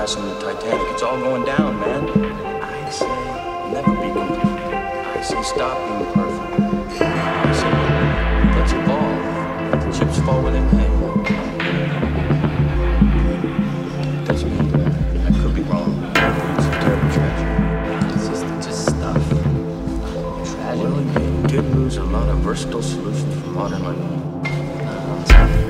crashing the Titanic. It's all going down, man. I say never be complete. I say stop being perfect. I say let's evolve. Let the chips fall where they may. It doesn't mean that I could be wrong. It's a terrible tragedy. It's just stuff. Tragedy? Well, it did lose a lot of versatile solutions for modern life.